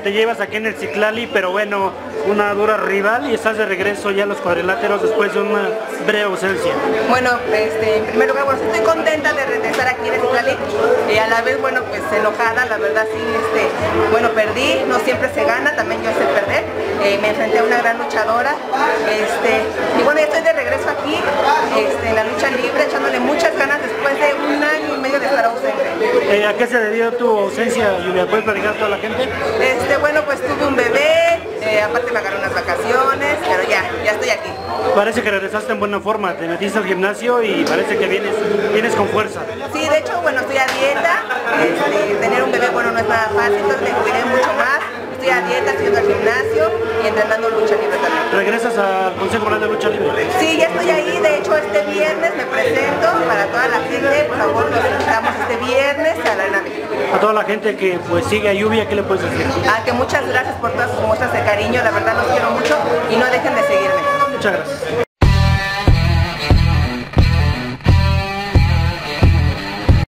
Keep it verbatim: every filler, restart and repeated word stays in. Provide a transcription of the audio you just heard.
que te llevas aquí en el Citlali, pero bueno, una dura rival y estás de regreso ya a los cuadriláteros después de una breve ausencia. Bueno, este, en primer lugar, bueno, estoy contenta de regresar aquí en el Citlali y a la vez, bueno, pues enojada, la verdad sí, este, bueno, perdí, no siempre se gana, también yo sé perder, eh, me enfrenté a una gran luchadora, este, y bueno, ya estoy de regreso aquí, este, en la lucha libre, echándole muchas ganas después de un año y medio de estar ausente. Eh, ¿A qué se debió tu ausencia, Lluvia? ¿Puedes platicar a toda la gente? Este, bueno, pues tuve un bebé, eh, aparte me agarré unas vacaciones, pero ya, ya estoy aquí. Parece que regresaste en buena forma, te metiste al gimnasio y parece que vienes, vienes con fuerza. Sí, de hecho, bueno, estoy a dieta, este, tener un bebé, bueno, no es nada fácil, entonces me cuidé mucho más, estoy a dieta, estoy yendo al gimnasio y entrenando lucha libre también. ¿Regresas al Consejo Mundial de Lucha Libre? Sí, ya estoy ahí, de hecho este viernes me presento para toda la gente, por favor nos invitamos este viernes a la Arena México. A toda la gente que pues sigue a Lluvia, ¿qué le puedes decir? Ah, que muchas gracias por todas sus muestras de cariño, la verdad los quiero mucho y no dejen de seguirme. Muchas gracias.